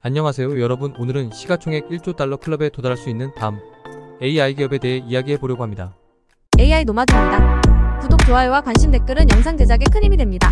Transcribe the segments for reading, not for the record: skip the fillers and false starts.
안녕하세요 여러분, 오늘은 시가총액 1조 달러 클럽에 도달할 수 있는 다음 AI 기업에 대해 이야기해 보려고 합니다. AI 노마드입니다. 구독, 좋아요와 관심 댓글은 영상 제작에 큰 힘이 됩니다.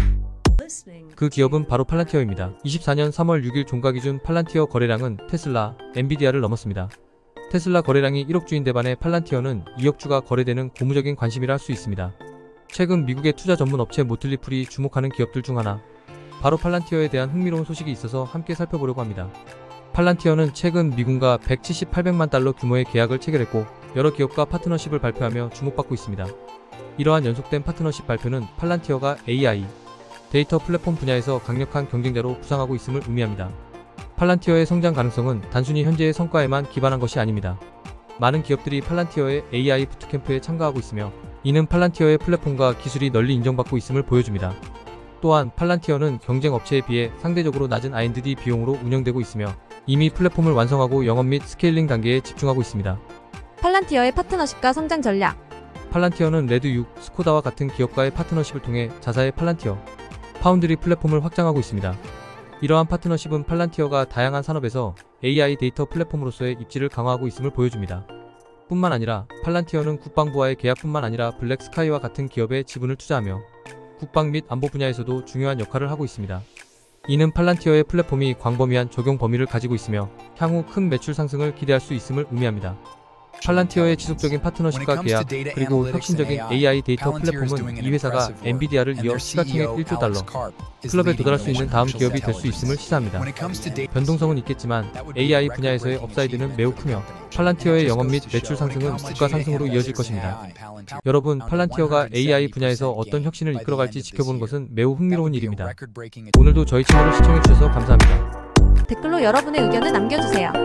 그 기업은 바로 팔란티어입니다. 24년 3월 6일 종가 기준 팔란티어 거래량은 테슬라, 엔비디아를 넘었습니다. 테슬라 거래량이 1억 주인데 반해 팔란티어는 2억 주가 거래되는 고무적인 관심이라 할 수 있습니다. 최근 미국의 투자 전문 업체 모틀리풀이 주목하는 기업들 중 하나, 바로 팔란티어에 대한 흥미로운 소식이 있어서 함께 살펴보려고 합니다. 팔란티어는 최근 미군과 178백만 달러 규모의 계약을 체결했고 여러 기업과 파트너십을 발표하며 주목받고 있습니다. 이러한 연속된 파트너십 발표는 팔란티어가 AI, 데이터 플랫폼 분야에서 강력한 경쟁자로 부상하고 있음을 의미합니다. 팔란티어의 성장 가능성은 단순히 현재의 성과에만 기반한 것이 아닙니다. 많은 기업들이 팔란티어의 AI 부트캠프에 참가하고 있으며 이는 팔란티어의 플랫폼과 기술이 널리 인정받고 있음을 보여줍니다. 또한 팔란티어는 경쟁 업체에 비해 상대적으로 낮은 R&D 비용으로 운영되고 있으며 이미 플랫폼을 완성하고 영업 및 스케일링 단계에 집중하고 있습니다. 팔란티어의 파트너십과 성장 전략. 팔란티어는 레드6, 스코다와 같은 기업과의 파트너십을 통해 자사의 팔란티어, 파운드리 플랫폼을 확장하고 있습니다. 이러한 파트너십은 팔란티어가 다양한 산업에서 AI 데이터 플랫폼으로서의 입지를 강화하고 있음을 보여줍니다. 뿐만 아니라 팔란티어는 국방부와의 계약뿐만 아니라 블랙스카이와 같은 기업에 지분을 투자하며 국방 및 안보 분야에서도 중요한 역할을 하고 있습니다. 이는 팔란티어의 플랫폼이 광범위한 적용 범위를 가지고 있으며 향후 큰 매출 상승을 기대할 수 있음을 의미합니다. 팔란티어의 지속적인 파트너십과 계약, 그리고 혁신적인 AI 데이터 플랫폼은 이 회사가 엔비디아를 이어 시가총액 1조 달러 클럽에 도달할 수 있는 다음 기업이 될 수 있음을 시사합니다. 변동성은 있겠지만 AI 분야에서의 업사이드는 매우 크며 팔란티어의 영업 및 매출 상승은 주가 상승으로 이어질 것입니다. 여러분, 팔란티어가 AI 분야에서 어떤 혁신을 이끌어갈지 지켜보는 것은 매우 흥미로운 일입니다. 오늘도 저희 채널을 시청해주셔서 감사합니다. 댓글로 여러분의 의견을 남겨주세요.